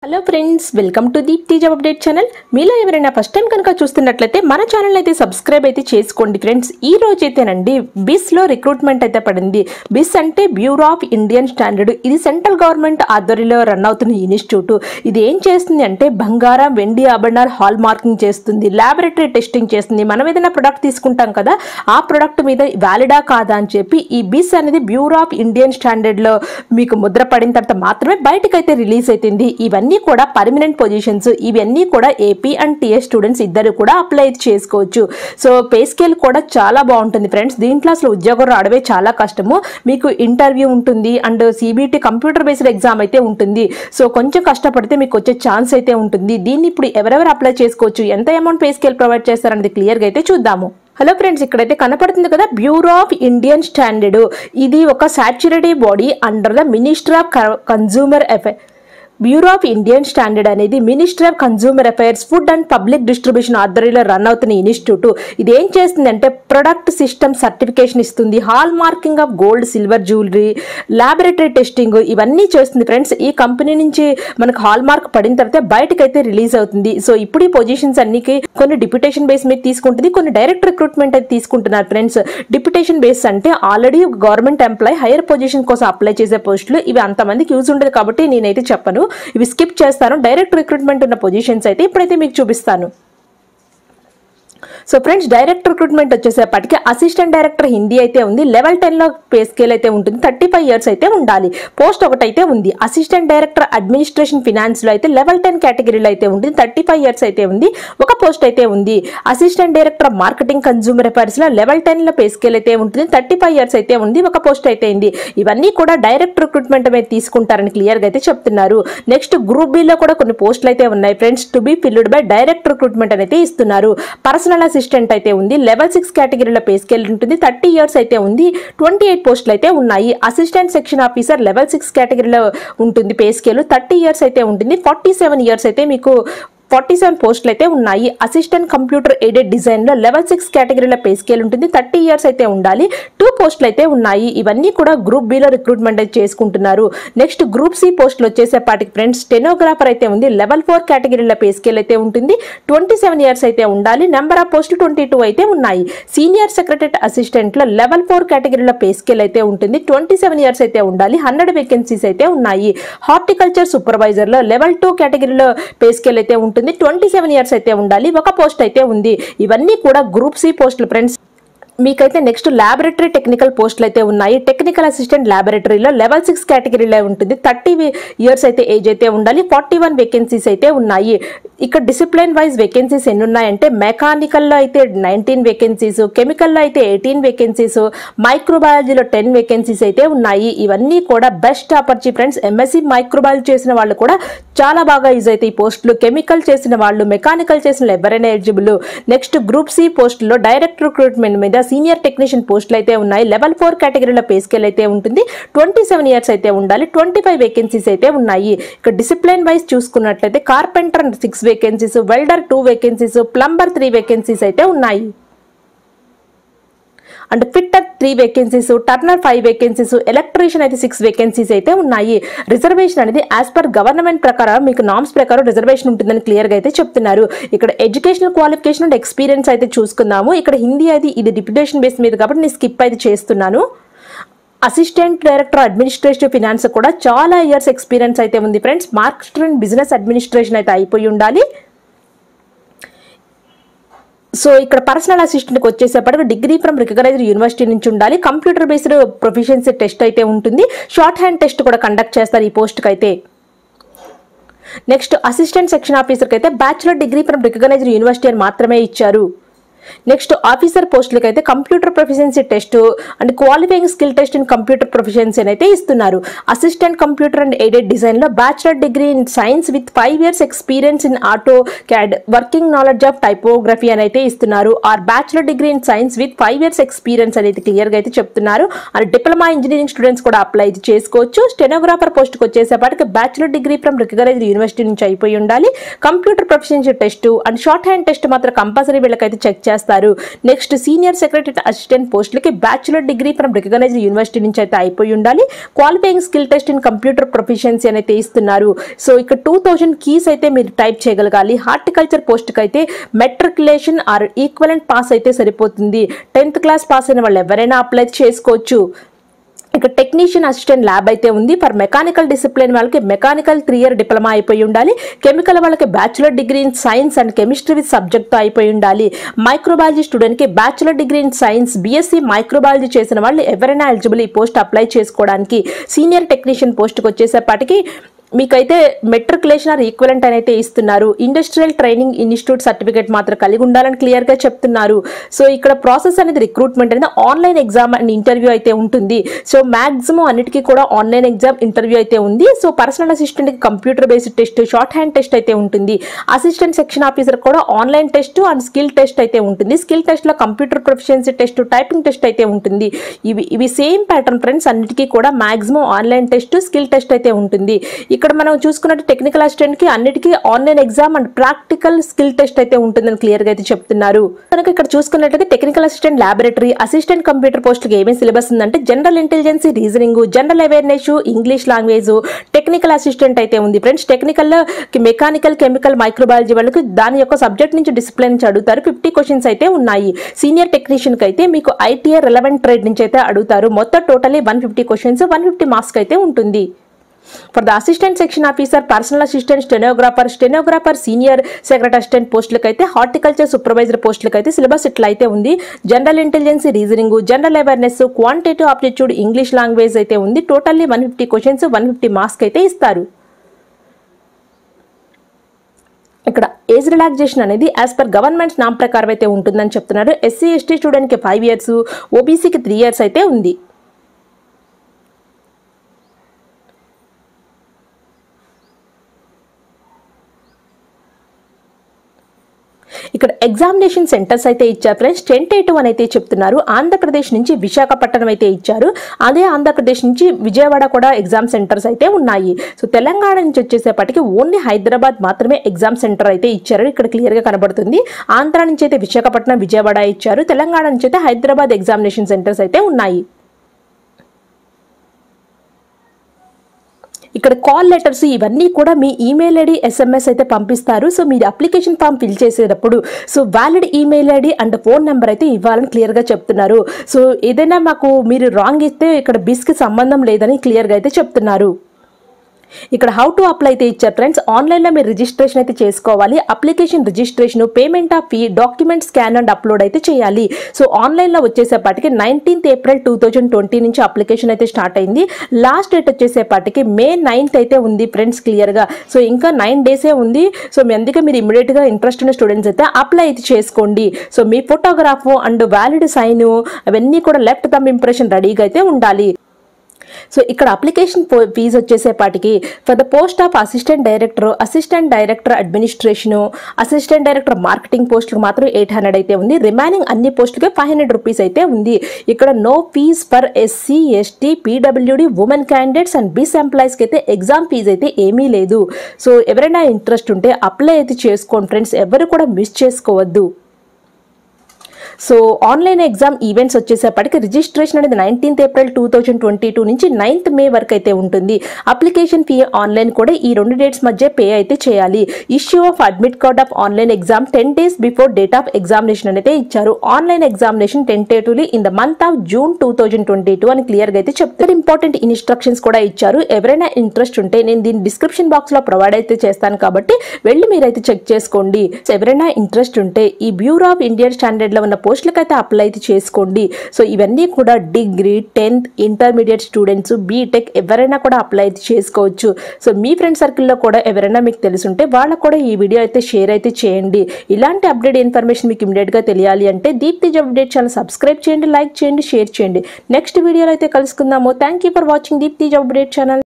Hello friends, welcome to Deepti job update channel. మీలో ఎవరైనా first time కనుక చూస్తున్నట్లయితే మన ఛానల్ అయితే సబ్స్క్రైబ్ అయితే చేసుకోండి ఫ్రెండ్స్. ఈ రోజు అయితేనండి బిస్లో రిక్రూట్మెంట్ అయితే పడింది. బిస్ అంటే బ్యూరో ఆఫ్ ఇండియన్ స్టాండర్డ్. ఇది సెంట్రల్ గవర్నమెంట్ ఆధ్వర్యంలో రన్ అవుతున్న ఇన్స్టిట్యూట్. ఇది ఏం చేస్తుంది అంటే బంగారం, వెండి ఆభరణాలు హాల్ మార్కింగ్ చేస్తుంది, ల్యాబొరేటరీ టెస్టింగ్ చేస్తుంది. మనం ఏదైనా ప్రొడక్ట్ తీసుకుంటాం కదా, ఆ ప్రొడక్ట్ మీద వ్యాలిడా కాదా అని చెప్పి ఈ బిస్ అనేది బ్యూరో ఆఫ్ ఇండియన్ స్టాండర్డ్లో మీకు ముద్ర పడిన తర్వాత మాత్రమే బయటకైతే రిలీజ్ అవుతుంది. ఇవన్నీ కూడా పర్మనెంట్ పొజిషన్స్. ఇవన్నీ కూడా ఏపీ అండ్ టీఎస్ స్టూడెంట్స్ ఇద్దరు కూడా అప్లై చేసుకోవచ్చు. సో పే స్కేల్ కూడా చాలా బాగుంటుంది ఫ్రెండ్స్. దీంట్లో అసలు ఉద్యోగం రావడమే చాలా కష్టము. మీకు ఇంటర్వ్యూ ఉంటుంది and CBT computer based exam అయితే ఉంటుంది. సో కొంచెం కష్టపడితే మీకు వచ్చే ఛాన్స్ అయితే ఉంటుంది. దీన్ని ఇప్పుడు ఎవరెవరు అప్లై చేసుకోవచ్చు, ఎంత అమౌంట్ పే స్కేల్ ప్రొవైడ్ చేస్తారనేది క్లియర్గా అయితే చూద్దాము. హలో ఫ్రెండ్స్, ఇక్కడైతే కనపడుతుంది కదా బ్యూరో ఆఫ్ ఇండియన్ స్టాండర్డ్. ఇది ఒక statutory body under the minister of consumer affairs. Bureau of Indian standard అనేది ministry of consumer affairs, food and public distribution ఆధ్వర్యంలో రన్ అవుతున్న ఇన్స్టిట్యూట్. ఇది ఏం చేస్తుందంటే ప్రొడక్ట్ సిస్టమ్ సర్టిఫికేషన్ ఇస్తుంది, hall marking of gold, silver jewellery, laboratory testing ఇవన్నీ చేస్తుంది friends. ఈ కంపెనీ నుంచి మనకు హాల్ మార్క్ పడిన తర్వాత బయటకైతే రిలీజ్ అవుతుంది. సో ఇప్పుడు ఈ పొజిషన్స్ అన్నికి కొన్ని డిప్యుటేషన్ బేస్ మీద తీసుకుంటుంది, కొన్ని డైరెక్ట్ రిక్రూట్మెంట్ అయితే తీసుకుంటున్నారు ఫ్రెండ్స్. డిప్యుటేషన్ బేస్ అంటే already government employ higher position కోసం అప్లై చేసే పోస్టులు. ఇవి అంతమందికి యూజ్ ఉండదు కాబట్టి నేనైతే చెప్పను, ఇవి స్కిప్ చేస్తాను. డైరెక్ట్ రిక్రూట్మెంట్ ఉన్న పొజిషన్స్ అయితే ఇప్పుడైతే మీకు చూపిస్తాను. సో ఫ్రెండ్స్, డైరెక్ట్ రిక్రూట్మెంట్ వచ్చేసేపటికి అసిస్టెంట్ డైరెక్టర్ హిందీ అయితే ఉంది. లెవెల్ 10లో పే స్కేల్ అయితే ఉంటుంది. 35 years అయితే ఉండాలి. పోస్ట్ ఒకటైతే ఉంది. అసిస్టెంట్ డైరెక్టర్ అడ్మినిస్ట్రేషన్ ఫినాన్స్ లో అయితే లెవెల్ 10 కేటగిరీలో అయితే ఉంటుంది. 35 years అయితే ఉంది. ఒక పోస్ట్ అయితే ఉంది. Assistant director marketing consumer affairs లో లెవెల్ 10లో పే స్కేల్ అయితే ఉంటుంది. 35 years అయితే ఉంది. ఒక పోస్ట్ అయితే ఉంది. ఇవన్నీ కూడా డైరెక్ట్ రిక్రూట్మెంట్ మీద తీసుకుంటారని క్లియర్ గా అయితే చెప్తున్నారు. నెక్స్ట్ గ్రూప్ బి లో కూడా కొన్ని పోస్టులు అయితే ఉన్నాయి friends. To be filled by direct recruitment అయితే ఇస్తున్నారు. పర్సనల్ అసిస్టెంట్ అయితే ఉంది. లెవెల్ 6 కేటగిరీలో పే స్కేల్ ఉంటుంది. 30 years అయితే ఉంది. 28 పోస్టులు అయితే ఉన్నాయి. అసిస్టెంట్ సెక్షన్ ఆఫీసర్ లెవెల్ 6 కేటగిరీలో ఉంటుంది. పే స్కేల్ 30 years అయితే ఉంటుంది. 47 years అయితే మీకు 47 పోస్టులు అయితే ఉన్నాయి. అసిస్టెంట్ కంప్యూటర్ ఎయిడెడ్ డిజైన్ లో లెవెల్ 6 కేటగిరీలో పే స్కేల్ ఉంటుంది. 30 years అయితే ఉండాలి. 2 పోస్టులు అయితే ఉన్నాయి. ఇవన్నీ కూడా గ్రూప్ బిలో రిక్రూట్మెంట్ అయితే చేసుకుంటున్నారు. నెక్స్ట్ గ్రూప్ సి పోస్టులు వచ్చేసేపాటికి ఫ్రెండ్స్ స్టెనోగ్రాఫర్ అయితే ఉంది. లెవెల్ 4 కేటగిరీలో పే స్కేల్ అయితే ఉంటుంది. 27 years అయితే ఉండాలి. నెంబర్ ఆఫ్ పోస్టులు 22 అయితే ఉన్నాయి. సీనియర్ సెక్రటరీ అసిస్టెంట్ లో లెవెల్ 4 కేటగిరీలో పే స్కేల్ అయితే ఉంటుంది. 27 years అయితే ఉండాలి. 100 వేకెన్సీస్ అయితే ఉన్నాయి. హార్టికల్చర్ సూపర్వైజర్ లో లెవెల్ 2 కేటగిరీలో పే స్కేల్ అయితే ఉంటుంది. 27 years అయితే ఉండాలి. ఒక పోస్ట్ అయితే ఉంది. ఇవన్నీ కూడా గ్రూప్ సి పోస్టులు ఫ్రెండ్స్. మీకైతే నెక్స్ట్ ల్యాబొరేటరీ టెక్నికల్ పోస్టులు అయితే ఉన్నాయి. టెక్నికల్ అసిస్టెంట్ ల్యాబొరేటరీలో లెవెల్ 6 కేటగిరీలో ఉంటుంది. 30 years అయితే ఏజ్ అయితే ఉండాలి. 41 వేకెన్సీస్ అయితే ఉన్నాయి. ఇక్కడ డిసిప్లిన్ వైజ్ వేకెన్సీస్ ఎన్ని ఉన్నాయంటే మెకానికల్లో అయితే 19 వేకెన్సీస్, కెమికల్లో అయితే 18 వేకెన్సీస్, మైక్రోబయాలజీలో 10 వేకెన్సీస్ అయితే ఉన్నాయి. ఇవన్నీ కూడా best opportunity friends. MSc microbiology చేసిన వాళ్ళు కూడా చాలా బాగా యూజ్ అయితే ఈ పోస్టులు. కెమికల్ చేసిన వాళ్ళు, మెకానికల్ చేసిన ఎవరైనా ఎలిజిబుల్. నెక్స్ట్ గ్రూప్ సి పోస్టులో డైరెక్ట్ రిక్రూట్మెంట్ మీద సీనియర్ టెక్నీషియన్ పోస్టులు అయితే ఉన్నాయి. లెవెల్ 4 కేటగిరీలో పే స్కేల్ అయితే ఉంటుంది. 27 years అయితే ఉండాలి. 25 వేకెన్సీస్ అయితే ఉన్నాయి. ఇక్కడ డిసిప్లిన్ వైజ్ చూసుకున్నట్లయితే carpenter 6 vacancies, welder 2 vacancies, plumber 3 vacancies అయితే ఉన్నాయి. And fitter 3 vacancies, turner 5 vacancies, electrician అయితే 6 వేకెన్సీస్ అయితే ఉన్నాయి. రిజర్వేషన్ అనేది యాజ్ పర్ గవర్నమెంట్ ప్రకారం మీకు నామ్స్ ప్రకారం రిజర్వేషన్ ఉంటుందని క్లియర్ గా అయితే చెప్తున్నారు. ఇక్కడ ఎడ్యుకేషనల్ క్వాలిఫికేషన్ అండ్ ఎక్స్పీరియన్స్ అయితే చూసుకుందాము. ఇక్కడ హిందీ అయితే ఇది డిప్యుటేషన్ బేస్ మీద కాబట్టి నేను స్కిప్ అయితే చేస్తున్నాను. అసిస్టెంట్ డైరెక్టర్ అడ్మినిస్ట్రేటివ్ ఫినాన్స్ కూడా చాలా ఇయర్స్ ఎక్స్పీరియన్స్ అయితే ఉంది friends. Marketing and business administration అయితే అయిపోయి ఉండాలి. సో ఇక్కడ పర్సనల్ అసిస్టెంట్కి వచ్చేసేపటికి డిగ్రీ ఫ్రమ్ రికగ్నైజ్డ్ యూనివర్సిటీ నుంచి ఉండాలి. కంప్యూటర్ బేస్డ్ ప్రొఫిషియన్సీ టెస్ట్ అయితే ఉంటుంది. షార్ట్ హ్యాండ్ టెస్ట్ కూడా కండక్ట్ చేస్తారు ఈ పోస్ట్కి అయితే. నెక్స్ట్ అసిస్టెంట్ సెక్షన్ ఆఫీసర్కి అయితే bachelor degree from recognised university అని మాత్రమే ఇచ్చారు. నెక్స్ట్ ఆఫీసర్ పోస్టులకి అయితే computer proficiency test and qualifying skill test in computer proficiency అయితే ఇస్తున్నారు. Assistant computer and aided design లో bachelor degree in science with 5 years experience in AutoCAD, working knowledge of typography అని అయితే ఇస్తున్నారు. Or bachelor degree in science with 5 years experience అనేది clear గా అయితే చెప్తున్నారు. అండ్ డిప్లొమా ఇంజనీరింగ్ స్టూడెంట్స్ కూడా apply చేసుకోవచ్చు. స్టెనోగ్రాఫర్ పోస్ట్ కి వచ్చేసేపటికి bachelor degree from recognised university నుంచి అయిపోయి ఉండాలి. Computer proficiency test and shorthand test మాత్రం కంపల్సరీ వీళ్ళకైతే చెక్ చేస్తారు. నెక్స్ట్ సీనియర్ సెక్రటరీ అసిస్టెంట్ పోస్టులకి bachelor degree from recognised university నుంచి అయితే అయిపోయి ఉండాలి. Qualifying skill test in computer proficiency అని అయితే ఇస్తున్నారు. సో ఇక్కడ 2000 కీస్ అయితే మీరు టైప్ చేయగలగాలి. హార్టికల్చర్ పోస్ట్కి అయితే మెట్రికులేషన్ ఆర్ ఈక్వలెంట్ పాస్ అయితే సరిపోతుంది. 10th క్లాస్ పాస్ అయిన వాళ్ళు ఎవరైనా అప్లై చేసుకోవచ్చు. ఇక టెక్నీషియన్ అసిస్టెంట్ ల్యాబ్ అయితే ఉంది. ఫర్ మెకానికల్ డిసిప్లిన్ వాళ్ళకి మెకానికల్ 3 year డిప్లొమా అయిపోయి ఉండాలి. కెమికల్ వాళ్ళకి bachelor degree in science and chemistry with సబ్జెక్ట్తో అయిపోయి ఉండాలి. మైక్రోబయాలజీ స్టూడెంట్కి bachelor degree in science BSc microbiology చేసిన వాళ్ళు ఎవరైనా ఎలిజిబుల్ ఈ పోస్ట్ అప్లై చేసుకోవడానికి. సీనియర్ టెక్నీషియన్ పోస్ట్కి వచ్చేసేపటికి మీకైతే మెట్రికులేషన్ ఆర్ ఈక్వలెంట్ అని అయితే ఇస్తున్నారు. ఇండస్ట్రియల్ ట్రైనింగ్ ఇన్స్టిట్యూట్ సర్టిఫికేట్ మాత్రం కలిగి ఉండాలని క్లియర్గా చెప్తున్నారు. సో ఇక్కడ ప్రాసెస్ అనేది రిక్రూట్మెంట్ అనేది ఆన్లైన్ ఎగ్జామ్ అండ్ ఇంటర్వ్యూ అయితే ఉంటుంది. సో మ్యాక్సిమం అన్నిటికీ కూడా ఆన్లైన్ ఎగ్జామ్ ఇంటర్వ్యూ అయితే ఉంది. సో పర్సనల్ అసిస్టెంట్కి computer based test, shorthand test అయితే ఉంటుంది. అసిస్టెంట్ సెక్షన్ ఆఫీసర్ కూడా online test and skill test అయితే ఉంటుంది. స్కిల్ టెస్ట్లో computer proficiency test, typing test అయితే ఉంటుంది. ఇవి సేమ్ ప్యాటర్న్ ఫ్రెండ్స్. అన్నిటికీ కూడా maximum online test, skill test అయితే ఉంటుంది. ఇక్కడ మనం చూసుకున్నట్టు టెక్నికల్ అసిస్టెంట్ కి అన్నిటికీ online exam and practical skill test అయితే ఉంటుందని క్లియర్ గా అయితే చెప్తున్నారు. కనుక ఇక్కడ చూసుకున్నట్లయితే technical assistant laboratory assistant computer పోస్టులకు ఏమేమి సిలబస్ ఉందంటే general intelligence, reasoning, general awareness, English language, technical assistant అయితే ఉంది friends. Technical mechanical, chemical, microbiology వాళ్ళకి దాని యొక్క సబ్జెక్ట్ నుంచి డిసిప్లిన్ నుంచి అడుగుతారు. 50 క్వశ్చన్స్ అయితే ఉన్నాయి. సీనియర్ టెక్నీషియన్ కి అయితే మీకు ఐటీఐ రెలవెంట్ ట్రేడ్ నుంచి అయితే అడుగుతారు. మొత్తం టోటలీ 150 క్వశ్చన్స్, 150 మార్క్స్ అయితే ఉంటుంది. For the assistant section officer, personal assistant, stenographer, senior secretary assistant పోస్టులకు అయితే, హార్టికల్చర్ సూపర్వైజర్ పోస్టులకు అయితే సిలబస్ ఇట్లా అయితే ఉంది. General intelligence, reasoning, general awareness, quantitative aptitude, English language అయితే ఉంది. టోటల్లీ 150 క్వశ్చన్స్, 150 మార్క్స్ అయితే ఇస్తారు. ఇక్కడ ఏజ్ రిలాక్సేషన్ అనేది యాజ్ పర్ గవర్నమెంట్ నామ్ ప్రకారం అయితే ఉంటుందని చెప్తున్నారు. ఎస్సీ ఎస్టీ స్టూడెంట్కి 5 years, ఓబీసీకి 3 years అయితే ఉంది. ఇక్కడ ఎగ్జామినేషన్ సెంటర్స్ అయితే ఇచ్చారు ఫ్రెండ్స్. టెంటేటివ్ అని అయితే చెప్తున్నారు. ఆంధ్రప్రదేశ్ నుంచి విశాఖపట్నం అయితే ఇచ్చారు. అదే ఆంధ్రప్రదేశ్ నుంచి విజయవాడ కూడా ఎగ్జామ్ సెంటర్స్ అయితే ఉన్నాయి. సో తెలంగాణ నుంచి వచ్చేసేపటికి ఓన్లీ హైదరాబాద్ మాత్రమే ఎగ్జామ్ సెంటర్ అయితే ఇచ్చారు. ఇక్కడ క్లియర్ గా కనబడుతుంది. ఆంధ్ర నుంచి అయితే విశాఖపట్నం, విజయవాడ ఇచ్చారు. తెలంగాణ నుంచి అయితే హైదరాబాద్ ఎగ్జామినేషన్ సెంటర్స్ అయితే ఉన్నాయి. ఇక్కడ కాల్ లెటర్స్ ఇవన్నీ కూడా మీ ఈమెయిల్ ఐడి, SMS అయితే పంపిస్తారు. సో మీరు అప్లికేషన్ ఫామ్ ఫిల్ చేసేటప్పుడు so valid email ID and phone number అయితే ఇవ్వాలని క్లియర్గా చెప్తున్నారు. సో ఏదైనా మాకు మీరు రాంగ్ ఇస్తే ఇక్కడ బిస్కి సంబంధం లేదని క్లియర్గా అయితే చెప్తున్నారు. ఇక్కడ హౌ టు అప్లై అయితే ఇచ్చారు ఫ్రెండ్స్. ఆన్లైన్లో మీరు రిజిస్ట్రేషన్ అయితే చేసుకోవాలి. Application registration, payment of fee, document scan and upload అయితే చేయాలి. సో ఆన్లైన్లో వచ్చేసేపాటికి 19th April 2020 నుంచి అప్లికేషన్ అయితే స్టార్ట్ అయింది. లాస్ట్ డేట్ వచ్చేసేపాటికి May 9th అయితే ఉంది ఫ్రెండ్స్ క్లియర్గా. సో ఇంకా 9 days ఉంది. సో అందుకే మీరు ఇమీడియట్గా ఇంట్రెస్ట్ ఉన్న స్టూడెంట్స్ అయితే అప్లై అయితే చేసుకోండి. సో మీ ఫోటోగ్రాఫ్ అండ్ వ్యాలిడ్ సైన్ అవన్నీ కూడా లెఫ్ట్ థంబ్ ఇంప్రెషన్ రెడీగా అయితే ఉండాలి. సో ఇక్కడ అప్లికేషన్ ఫీజు వచ్చేసేపాటికి for the post of assistant director administration, assistant director marketing పోస్టులకు మాత్రం 800 అయితే ఉంది. రిమైనింగ్ అన్ని పోస్టులకి 500 రూపీస్ అయితే ఉంది. ఇక్కడ no fee for SC, ST, PWD, women candidates and బిస్ ఎంప్లాయీస్కి అయితే ఎగ్జామ్ ఫీజు అయితే ఏమీ లేదు. సో ఎవరైనా ఇంట్రెస్ట్ ఉంటే అప్లై అయితే చేసుకోండి ఫ్రెండ్స్. ఎవరు కూడా మిస్ చేసుకోవద్దు. సో ఆన్లైన్ ఎగ్జామ్ ఈవెంట్స్ వచ్చేసేపటికి రిజిస్ట్రేషన్ అనేది 19th April 2022 నుంచి 9th May వరకు అయితే ఉంటుంది. అప్లికేషన్ ఫీ ఆన్లైన్ కూడా ఈ 2 dates మధ్య పే అయితే చేయాలి. Issue of admit card of online exam 10 days before date of examination అయితే ఇచ్చారు. Online examination tentatively in the month of June 2022 అని క్లియర్ గా అయితే చెప్తారు. ఇంపార్టెంట్ ఇన్స్ట్రక్షన్స్ కూడా ఇచ్చారు. ఎవరైనా ఇంట్రెస్ట్ ఉంటే నేను దీని డిస్క్రిప్షన్ బాక్స్ లో ప్రొవైడ్ అయితే చేస్తాను కాబట్టి వెళ్ళి మీరైతే చెక్ చేసుకోండి. ఎవరైనా ఇంట్రెస్ట్ ఉంటే ఈ బ్యూరో ఆఫ్ ఇండియన్ స్టాండర్డ్ లో ఉన్న పోస్టులకు అయితే అప్లై అయితే చేసుకోండి. సో ఇవన్నీ కూడా degree, 10th, intermediate students, BTech ఎవరైనా కూడా అప్లై అయితే చేసుకోవచ్చు. సో మీ ఫ్రెండ్ సర్కిల్లో కూడా ఎవరైనా మీకు తెలుసుంటే వాళ్ళకు కూడా ఈ వీడియో అయితే షేర్ అయితే చేయండి. ఇలాంటి అప్డేట్ ఇన్ఫర్మేషన్ మీకు ఇమీడియట్ గా తెలియాలి అంటే Deepthi job update channel subscribe చేయండి, లైక్ చేయండి, షేర్ చేయండి. నెక్స్ట్ వీడియోలో అయితే కలుసుకుందాము. Thank you for watching Deepthi job update channel.